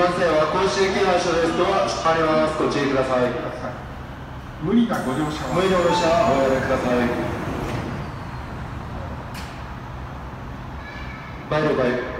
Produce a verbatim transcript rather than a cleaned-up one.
番線は甲子園駅の車です。ドア閉まります。ご注意ください。 無理なご乗車は無理のご乗車はおやめください。バイバイ。